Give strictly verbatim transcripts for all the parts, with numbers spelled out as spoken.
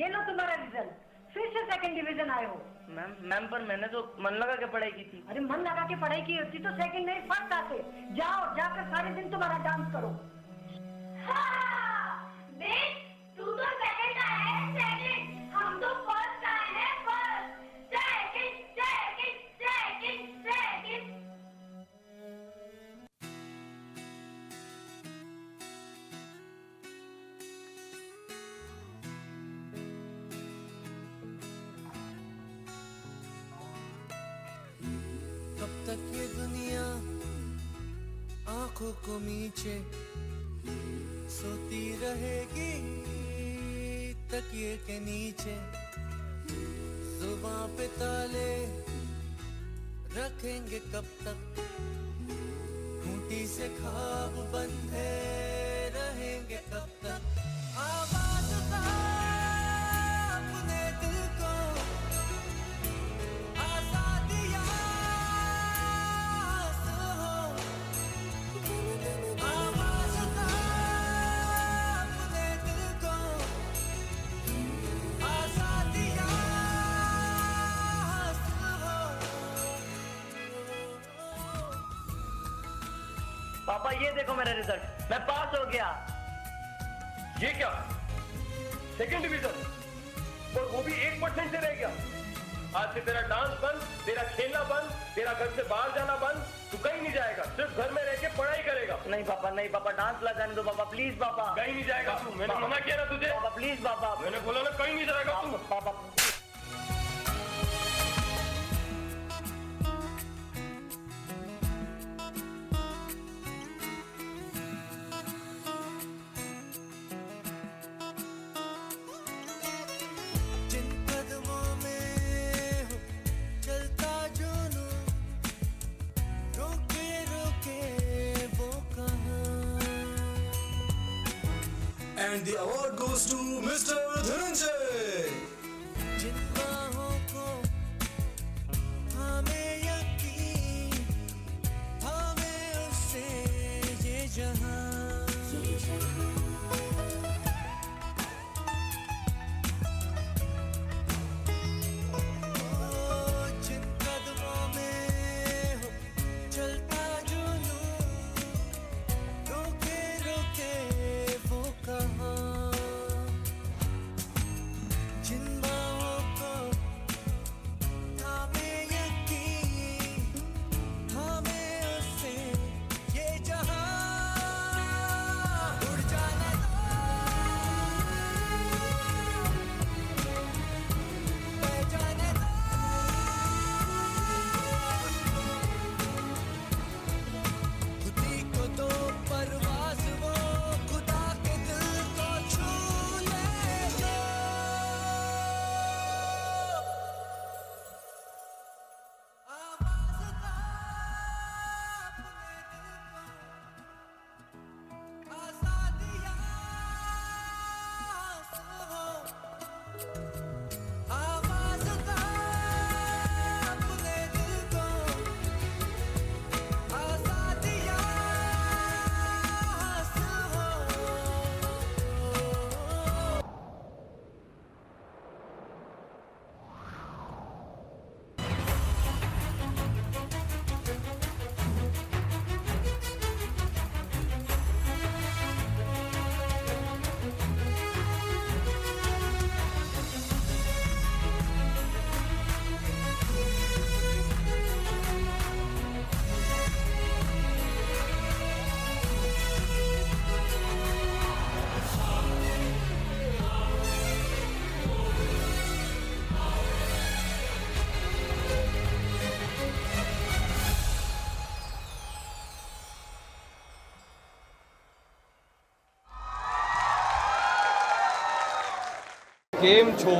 ये लो तुम्हारा रिजल्ट, फिर से सेकंड डिवीजन आए हो। मैम मैम पर मैंने तो मन लगा के पढ़ाई की थी। अरे मन लगा के पढ़ाई की होती तो सेकंड नहीं फर्स्ट आते। जाओ जाकर सारे दिन तुम्हारा डांस करो। तू तो सेकंड आया है, सेकंड। हम तो फर्स्ट आए हैं, first. Second second second second. कब तक ये दुनिया आंखों को नीचे सोती रहेगी तकिए के नीचे, जुबां पे ताले रखेंगे कब तक, खूंटी से ख्वाब बंधे रहेंगे कब तक। आवाज का अपने दिल को आजादियां से हो, आवाज का अपने दिल को आजादियां से हो। पापा ये देखो मेरा रिजल्ट, मैं पास हो गया। ये क्या, सेकंड डिवीजन, और वो भी एक परसेंट से रह गया। आज से तेरा डांस बंद, तेरा खेलना बंद, तेरा घर से बाहर जाना बंद, तू कहीं नहीं जाएगा, सिर्फ घर में रह के पढ़ाई करेगा। नहीं पापा, नहीं पापा, डांस ला जाने दो पापा, प्लीज पापा। कहीं नहीं जाएगा तू, मैंने मना किया ना तुझे। पापा प्लीज पापा। मैंने बोला ना कहीं नहीं जाएगा तू। पापा जिन कदमों में हो चलता जुनूं, रोके रोके वो कहाँ। And the award goes to Mister Dhananjay. जिन बाहों को हमें यकीन, हमें उससे ये जहां। ओ, जिन कदमों में हो चलता जुनूं, रोके रोके वो कहाँ। जिन बाहों को हमें यकीन, हमें उससे ये जहां। उड़ जाने दो, बह जाने दो, खुदी को दो परवाज़ वो खुदा के दिल को छू ले जो। आवाज़ का अपने दिल को आज़ादियां से हो, आवाज़ का अपने दिल को आज़ादियां से हो। केम छो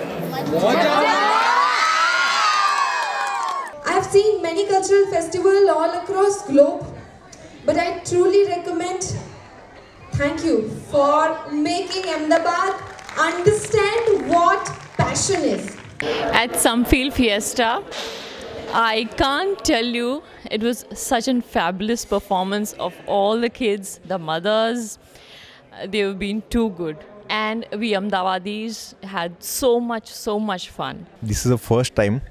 I've seen many cultural festivals all across globe, but I truly recommend, thank you for making Ahmedabad understand what passion is. At Samfield Fiesta, I can't tell you, it was such a fabulous performance of all the kids, the mothers. They've been too good. and we Ahmedabadis had so much, so much fun. This is the first time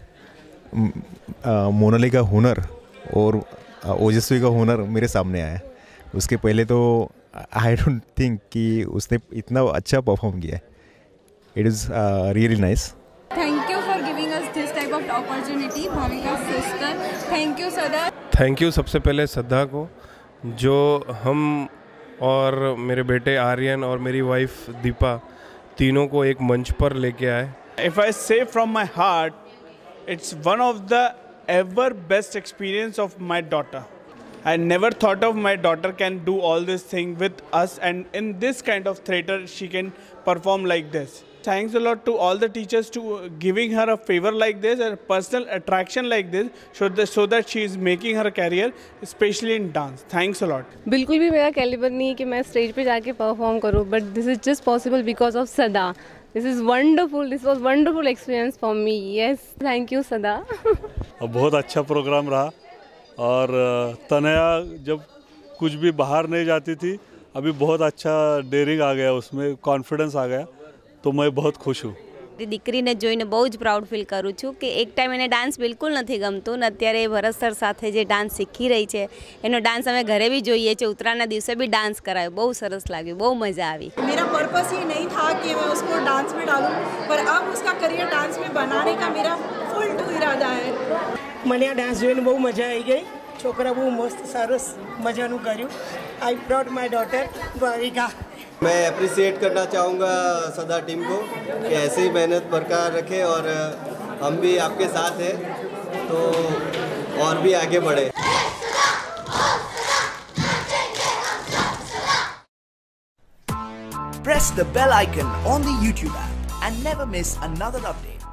Monali का हुनर और ओजस्वी का हुनर मेरे सामने आया. उसके पहले तो आई डोंट थिंक कि उसने इतना अच्छा परफॉर्म किया. It is really nice. Thank you for giving us this type of opportunity, Bhavika's sister. Thank you, Sada. Thank you सबसे पहले श्रद्धा को, जो हम और मेरे बेटे आर्यन और मेरी वाइफ दीपा तीनों को एक मंच पर लेके आए. If I say from my heart, it's one of the ever best experience of my daughter. I never thought of my daughter can do all this thing with us, and in this kind of theater she can perform like this. Thanks a lot to all the teachers to giving her a favor like this and personal attraction like this, so that so that she is making her career, especially in dance. Thanks a lot. बिल्कुल भी मेरा calibre नहीं है कि मैं stage पे जाके perform करूँ, but this is just possible because of Sada. This is wonderful. This was wonderful experience for me. Yes, thank you, Sada. बहुत अच्छा प्रोग्राम रहा और तनया जब कुछ भी बाहर नहीं जाती थी, अभी बहुत अच्छा डेयरिंग आ गया, उसमें कॉन्फिडेंस आ गया, તો મેં બહુ ખુશ છું. દીકરીને જોઈને બહુ જ પ્રાઉડ ફીલ કરું છું કે એક ટાઈમ એને ડાન્સ બિલકુલ નથી ગમતું ને અત્યારે ભરત સર સાથે જે ડાન્સ શીખી રહી છે, એનો ડાન્સ અમે ઘરે भी જોઈએ છે. ઉત્તરાયણના દિવસે भी डांस करायो, બહુ સરસ લાગ્યું, બહુ મજા આવી. मेरा पर्पस ये नहीं था कि मैं उसको डांस में डालूं, पर अब उसका करियर डांस में बनाने का मेरा फुल टू इरादा है. મને આ ડાન્સ જોઈને બહુ મજા આવી ગઈ. છોકરા બહુ મસ્ત સરસ મજાનું કર્યું. I brought my daughter Bhavika. मैं अप्रिसिएट करना चाहूँगा सदा टीम को कि ऐसे ही मेहनत बरकरार रखें और हम भी आपके साथ हैं तो और भी आगे बढ़े. Press the bell icon on the YouTube app and never miss another update.